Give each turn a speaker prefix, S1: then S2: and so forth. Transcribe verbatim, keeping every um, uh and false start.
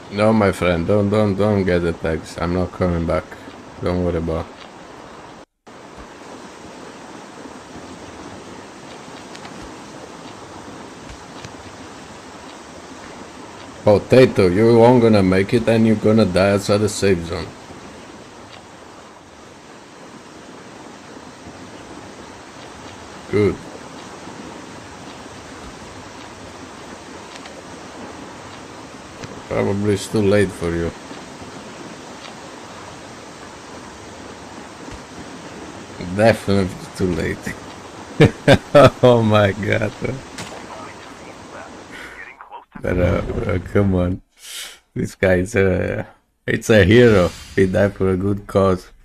S1: No, my friend, don't, don't, don't get the text. I'm not coming back. Don't worry about. Potato, you aren't gonna make it and you're gonna die outside the safe zone. Good. Probably it's too late for you. Definitely too late. Oh my god. But, uh, uh, come on. This guy is a, it's a hero. He died for a good cause.